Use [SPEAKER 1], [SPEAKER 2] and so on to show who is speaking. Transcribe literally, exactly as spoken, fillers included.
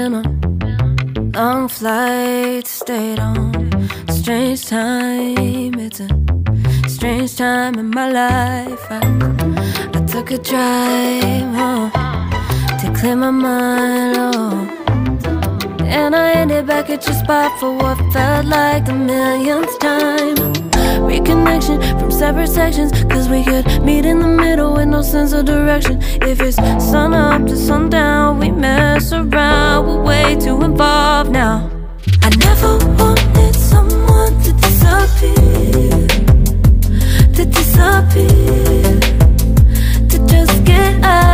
[SPEAKER 1] been on long flights, stayed on strange time. It's a strange time in my life. I, I took a drive home to clear my mind, oh. And I ended back at your spot for what felt like the millionth time. Reconnection from separate sections, cause we could meet in the middle with no sense of direction. If it's sun up to sundown, we mess around, we're way too involved now. I never wanted someone to disappear, to disappear, to just get out.